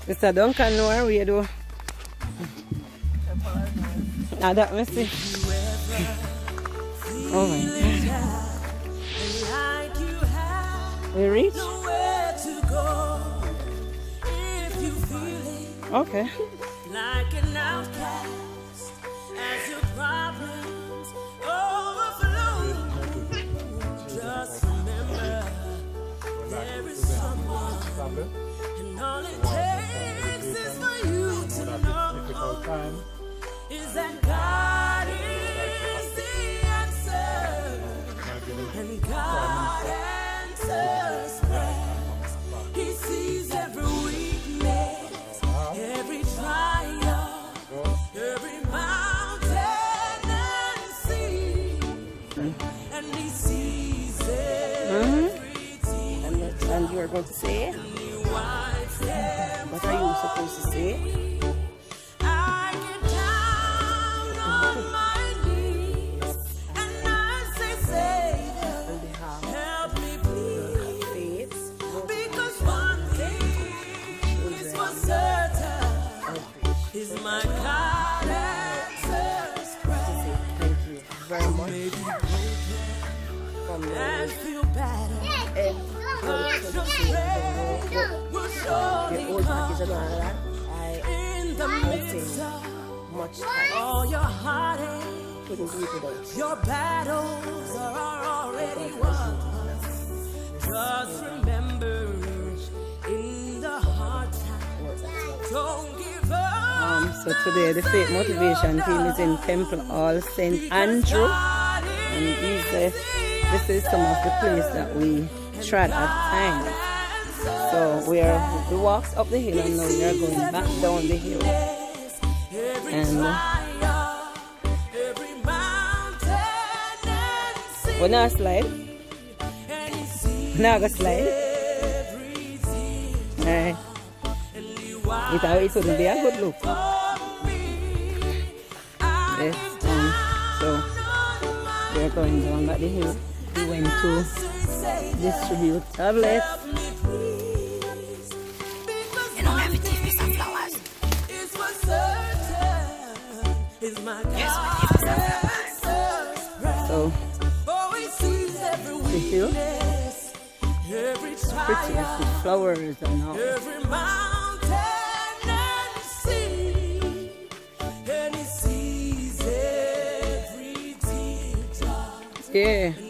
Mr. Duncan, know where we do. Now that me see. Oh my God. We reach? Okay. Like an outcast, as your problems overflow. Just remember, there is someone, and all it takes is for you to know is that God is the answer, and God answers prayers. He sees every weakness, every trial, every mountain and sea, and He sees everything. And you are going to say? What are you supposed to say? I get down on my knees and I say, Savior, help me please, because one thing is for certain, is my God answers prayer. Thank you very much. And feel better, but your strength will surely come in the midst of Much all your heartache. couldn't do it without. Your battles are already won. Just remember, in the hard times, don't give up. So today the faith motivation team is in Temple Hall, St. Andrew, and this is some of the place that we tried at times. So we walked up the hill and now we are going back down the hill. And we're not slide. Now go slide. Alright. It wouldn't be a good look. Yes, so we're going down back the hill. We went to distribute tablets. You know, everything is some flowers. Yes, so the hill, pretty with flowers and all. Yeah.